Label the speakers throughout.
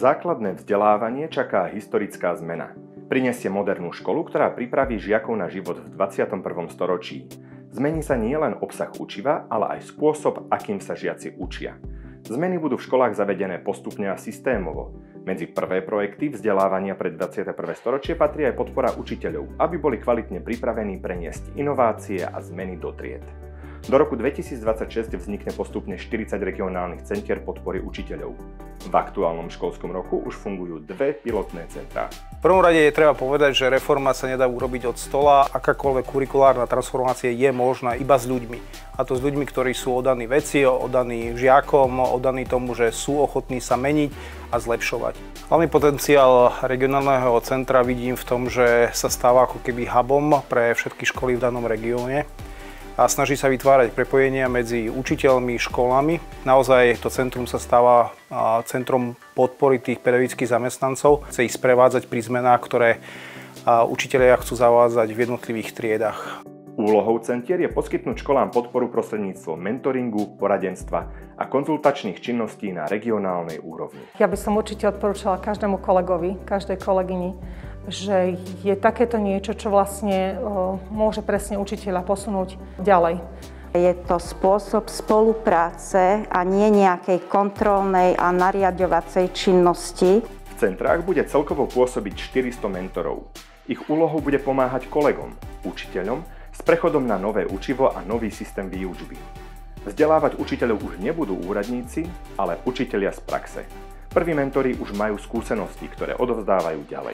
Speaker 1: Základné vzdelávanie čaká historická zmena. Prinesie modernú školu, ktorá pripraví žiakov na život v 21. storočí. Zmení sa nielen obsah učiva, ale aj spôsob, akým sa žiaci učia. Zmeny budú v školách zavedené postupne a systémovo. Medzi prvé projekty vzdelávania pre 21. storočie patrí aj podpora učiteľov, aby boli kvalitne pripravení preniesť inovácie a zmeny do tried. Do roku 2026 vznikne postupne 40 regionálnych centier podpory učiteľov. V aktuálnom školskom roku už fungujú dve pilotné centrá.
Speaker 2: V prvom rade je treba povedať, že reforma sa nedá urobiť od stola. Akákoľvek kurikulárna transformácia je možná iba s ľuďmi. A to s ľuďmi, ktorí sú oddaní veci, oddaní žiakom, oddaní tomu, že sú ochotní sa meniť a zlepšovať. Hlavný potenciál regionálneho centra vidím v tom, že sa stáva ako keby hubom pre všetky školy v danom regióne a snaží sa vytvárať prepojenia medzi učiteľmi, školami. Naozaj to centrum sa stáva centrom podpory tých pedagogických zamestnancov. Chce ich sprevádzať pri zmenách, ktoré učitelia chcú zavádzať v jednotlivých triedách.
Speaker 1: Úlohou centier je poskytnúť školám podporu prostredníctvom mentoringu, poradenstva a konzultačných činností na regionálnej úrovni.
Speaker 3: Ja by som určite odporúčala každému kolegovi, každej kolegyni, že je takéto niečo, čo vlastne môže presne učiteľa posunúť ďalej.
Speaker 4: Je to spôsob spolupráce a nie nejakej kontrolnej a nariaďovacej činnosti.
Speaker 1: V centrách bude celkovo pôsobiť 400 mentorov. Ich úlohou bude pomáhať kolegom, učiteľom, s prechodom na nové učivo a nový systém výučby. Vzdelávať učiteľov už nebudú úradníci, ale učitelia z praxe. Prví mentori už majú skúsenosti, ktoré odovzdávajú ďalej.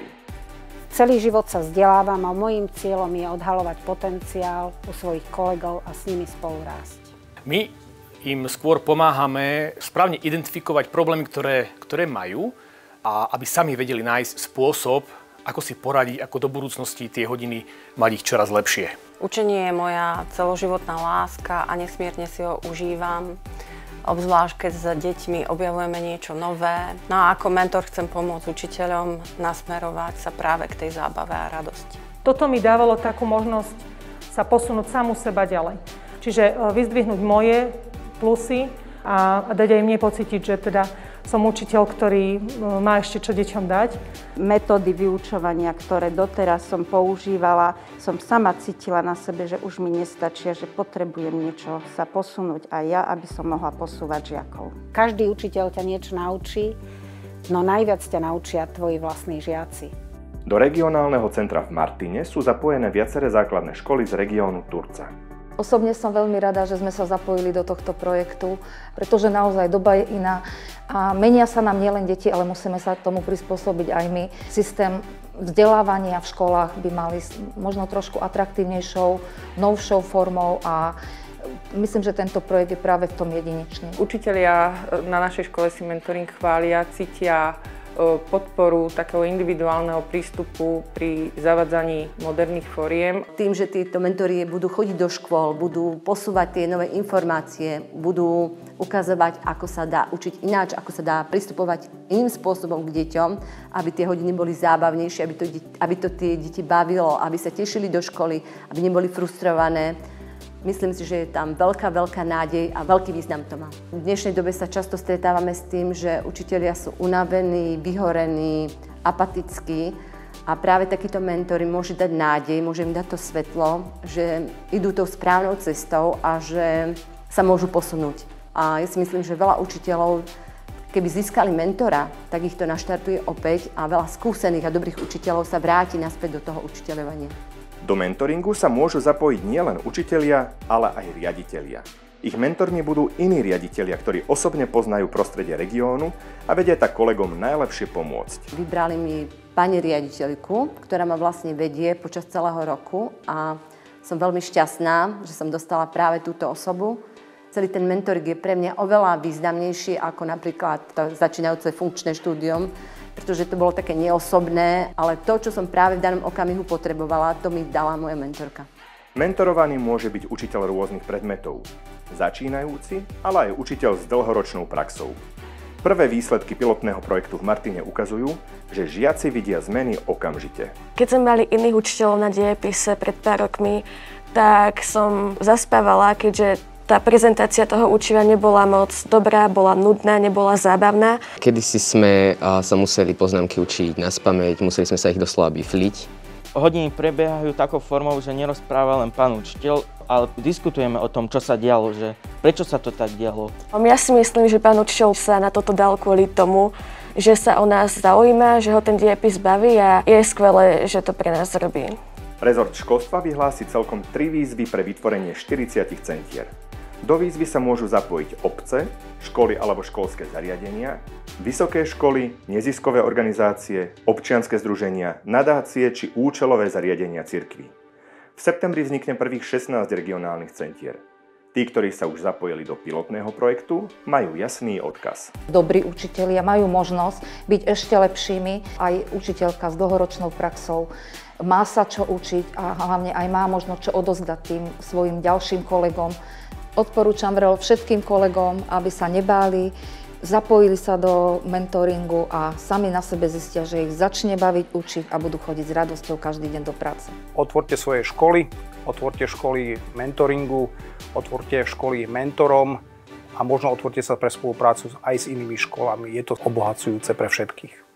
Speaker 5: Celý život sa vzdelávam a môjim cieľom je odhaľovať potenciál u svojich kolegov a s nimi spolu rásť.
Speaker 6: My im skôr pomáhame správne identifikovať problémy, ktoré majú a aby sami vedeli nájsť spôsob, ako si poradiť, ako do budúcnosti tie hodiny mať ich čoraz lepšie.
Speaker 7: Učenie je moja celoživotná láska a nesmierne si ho užívam. Obzvlášť, keď s deťmi objavujeme niečo nové. No a ako mentor chcem pomôcť učiteľom nasmerovať sa práve k tej zábave a radosti.
Speaker 3: Toto mi dávalo takú možnosť sa posunúť samu seba ďalej. Čiže vyzdvihnúť moje plusy a dať aj mne pocítiť, že teda som učiteľ, ktorý má ešte čo deťom dať.
Speaker 4: Metódy vyučovania, ktoré doteraz som používala, som sama cítila na sebe, že už mi nestačia, že potrebujem niečo sa posunúť aj ja, aby som mohla posúvať žiakov.
Speaker 5: Každý učiteľ ťa niečo naučí, no najviac ťa naučia tvoji vlastní žiaci.
Speaker 1: Do regionálneho centra v Martine sú zapojené viaceré základné školy z regiónu Turca.
Speaker 8: Osobne som veľmi rada, že sme sa zapojili do tohto projektu, pretože naozaj doba je iná a menia sa nám nielen deti, ale musíme sa tomu prispôsobiť aj my. Systém vzdelávania v školách by mali možno trošku atraktívnejšou, novšou formou a myslím, že tento projekt je práve v tom jedinečný.
Speaker 9: Učitelia na našej škole si mentoring chvália, cítia podporu takého individuálneho prístupu pri zavadzaní moderných foriem.
Speaker 10: Tým, že títo mentori budú chodiť do škôl, budú posúvať tie nové informácie, budú ukazovať, ako sa dá učiť ináč, ako sa dá pristupovať iným spôsobom k deťom, aby tie hodiny boli zábavnejšie, aby to tie deti bavilo, aby sa tešili do školy, aby neboli frustrované. Myslím si, že je tam veľká nádej a veľký význam to má. V dnešnej dobe sa často stretávame s tým, že učitelia sú unavení, vyhorení, apatickí a práve takýto mentori môže dať nádej, môže im dať to svetlo, že idú tou správnou cestou a že sa môžu posunúť. A ja si myslím, že veľa učiteľov, keby získali mentora, tak ich to naštartuje opäť a veľa skúsených a dobrých učiteľov sa vráti naspäť do toho učiteľovania.
Speaker 1: Do mentoringu sa môžu zapojiť nielen učitelia, ale aj riaditelia. Ich mentormi budú iní riaditelia, ktorí osobne poznajú prostredie regiónu a vedia tak kolegom najlepšie pomôcť.
Speaker 10: Vybrali mi pani riaditeľku, ktorá ma vlastne vedie počas celého roku a som veľmi šťastná, že som dostala práve túto osobu. Celý ten mentoring je pre mňa oveľa významnejší ako napríklad to začínajúce funkčné štúdium, pretože to bolo také neosobné, ale to, čo som práve v danom okamihu potrebovala, to mi dala moja mentorka.
Speaker 1: Mentorovaný môže byť učiteľ rôznych predmetov, začínajúci, ale aj učiteľ s dlhoročnou praxou. Prvé výsledky pilotného projektu v Martine ukazujú, že žiaci vidia zmeny okamžite.
Speaker 11: Keď sme mali iných učiteľov na dejepise pred pár rokmi, tak som zaspávala, keďže Tá prezentácia toho učiva nebola moc dobrá, bola nudná, nebola zábavná.
Speaker 12: Kedysi sme sa museli poznámky učiť naspamäť, museli sme sa ich doslova bifliť.
Speaker 13: Hodiny prebiehajú takou formou, že nerozpráva len pán učiteľ, ale diskutujeme o tom, čo sa dialo, že prečo sa to tak dialo.
Speaker 11: Ja si myslím, že pán učiteľ sa na toto dal kvôli tomu, že sa o nás zaujíma, že ho ten dejepis baví a je skvelé, že to pre nás robí.
Speaker 1: Rezort školstva vyhlási celkom 3 výzvy pre vytvorenie 40 centier. Do výzvy sa môžu zapojiť obce, školy alebo školské zariadenia, vysoké školy, neziskové organizácie, občianske združenia, nadácie či účelové zariadenia cirkví. V septembri vznikne prvých 16 regionálnych centier. Tí, ktorí sa už zapojili do pilotného projektu, majú jasný odkaz.
Speaker 8: Dobrí učitelia majú možnosť byť ešte lepšími, aj učiteľka s dlhoročnou praxou má sa čo učiť a hlavne aj má možnosť čo odozdať tým svojim ďalším kolegom. Odporúčam všetkým kolegom, aby sa nebáli, zapojili sa do mentoringu a sami na sebe zistia, že ich začne baviť učiť a budú chodiť s radosťou každý deň do práce.
Speaker 2: Otvorte svoje školy, otvorte školy mentoringu, otvorte školy mentorom a možno otvorte sa pre spoluprácu aj s inými školami. Je to obohacujúce pre všetkých.